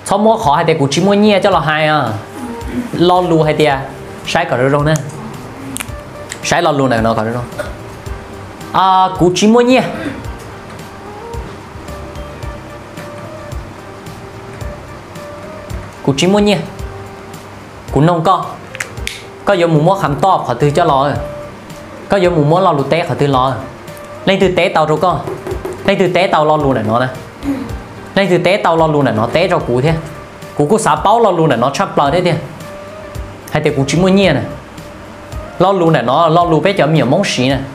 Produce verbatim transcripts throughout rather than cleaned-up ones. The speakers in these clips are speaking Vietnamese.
sau mua khó hay để cụ chỉ mua nhẹ cho là hai à lo lù hay tiệt sai cả rồi đâu nè sai lo lù này nó cả rồi đâu à cụ chỉ mua nhẹ cụ chỉ mua nhẹ cụ nông co có giống mù mua khám to họ từ cho lo có giống mù mua lo lù té họ từ lo lên từ té tàu rồi con lên từ té tàu lo lù này nó nè lên từ té tàu lo lù này nó té cho cụ thế cụ có xả báo lo lù này nó chắp lời thế đi hay thì cụ chỉ mua nhẹ này lo lù này nó lo lù bé chậm nhiều món xí này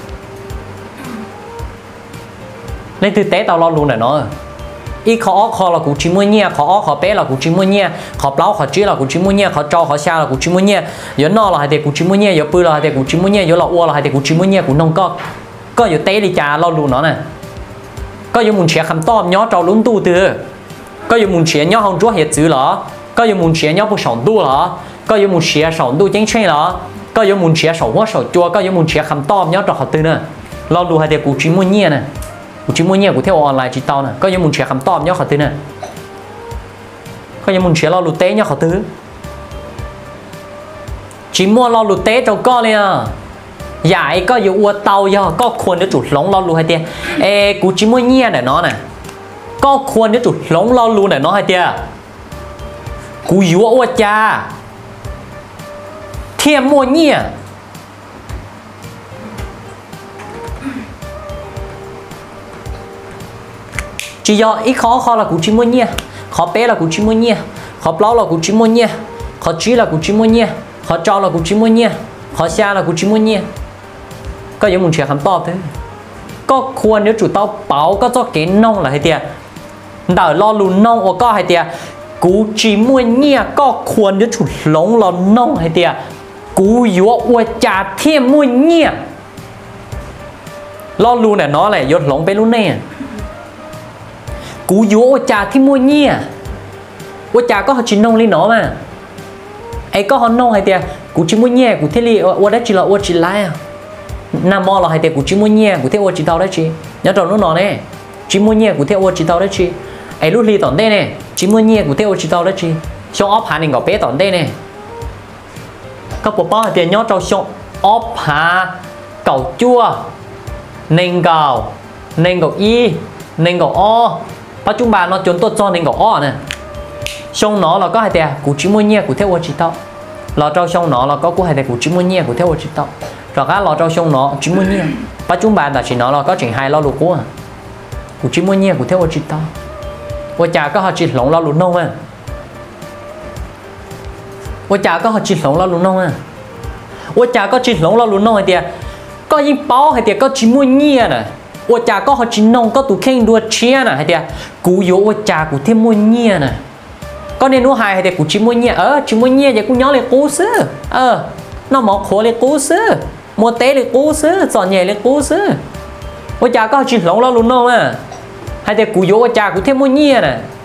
lên từ té tàu lo lù này nó ít khó khó là cụ chỉ mua nhẹ khó khó bé là cụ chỉ mua nhẹ khó báo khó chỉ là cụ chỉ mua nhẹ khó cho khó xa là cụ chỉ mua nhẹ giờ nó là hay thì cụ chỉ mua nhẹ giờ bự là hay thì cụ chỉ mua nhẹ giờ là uo là hay thì cụ chỉ mua nhẹ cụ nông có có giờ té đi trà lo lù nó này có giờ muốn trẻ khăm to nhó trâu lún tu từ có giờ muốn trẻ nhó hông chúa hiệt chữ là có giờ muốn trẻ nhó不少度了có giờ muốn trẻ少度chính确了có giờ muốn trẻ少hoa少chua có giờ muốn trẻ khăm to nhó trâu họ từ nè lo lù hay thì cụ chỉ mua nhẹ nè cụ chỉ mua nhẹ cụ theo online chỉ tao nè có giờ muốn trẻ khăm to nhó họ từ nè có giờ muốn trẻ lo lù té nhó họ từ chỉ mua lo lù té trâu co liền giải có dù ua tàu do có khuôn để chủ lóng lo lù hay tiền ê cụ chỉ mua nhẹ để nó nè có khuôn để chủ lóng lo lù để nó hay tiền cụ dù ua cha thêm mua nhẹ chỉ do ít khó khó là cụ chỉ mua nhẹ khó bé là cụ chỉ mua nhẹ khó lâu là cụ chỉ mua nhẹ khó chỉ là cụ chỉ mua nhẹ khó cho là cụ chỉ mua nhẹ khó xa là cụ chỉ mua nhẹ có những muốn chuyện khám to thế cóควร nếu chủ tao bảo có cho cái nông là hay tiệt đỡ lo lùn nông hoặc có hay tiệt cú chỉ mua nhẹ cóควร nếu chủ lóng lo nông hay tiệt cú yếu ua trà thêm mua nhẹ lo lùn này nó lại yếu lóng bên luôn nè cú yếu ua trà thêm mua nhẹ ua trà có họ chỉ nông lên nó mà ấy có họ nông hay tiệt cú chỉ mua nhẹ cú thế li ua đấy chỉ là ua chỉ lái à nam mô là hai tiền của chỉ mua nhẹ của theo ô chỉ tao đấy chị nhớ tròn nó nó nè chỉ mua nhẹ của theo ô chỉ tao đấy chị ấy lúc đi tòn đây nè chỉ mua nhẹ của theo ô chỉ tao đấy chị xong ốp hà nên gọi bé tòn đây nè các bộ bao hai tiền nhớ tròn xong ốp hà cầu chua nên cầu nên cầu y nên cầu o bắt chúng bà nó chuẩn tốt cho nên cầu o nè xong nó là có hai tiền của chỉ mua nhẹ của theo ô chỉ tao là trao xong nó là có của hai tiền của chỉ mua nhẹ của theo ô chỉ tao rồi các lò trâu sông nó chỉ muốn nhẹ, bắt chúng bạn là chỉ nó là có chuyện hay lo lụt của, của chỉ muốn nhẹ của theo chỉ tao, của cha có họ chỉ lỏng lo lụt nông à, của cha có họ chỉ lỏng lo lụt nông à, của cha có chỉ lỏng lo lụt nông hay tiệt, có những báo hay tiệt có chỉ muốn nhẹ nè, của cha có họ chỉ nông có tụ khen đua chia nè hay tiệt, cú yếu của cha của thêm muốn nhẹ nè, có nên nuôi hài hay tiệt của chỉ muốn nhẹ, ờ chỉ muốn nhẹ vậy cũng nhớ lại cố xứ, ờ nó mỏ khổ lại cố xứ mua té lên cố xứ, chọn nhẹ lên cố xứ, ôi cha có chỉ lỏng lo luôn đâu mà, hay để cú yếu ôi cha cũng thêm mua nhẹ nè,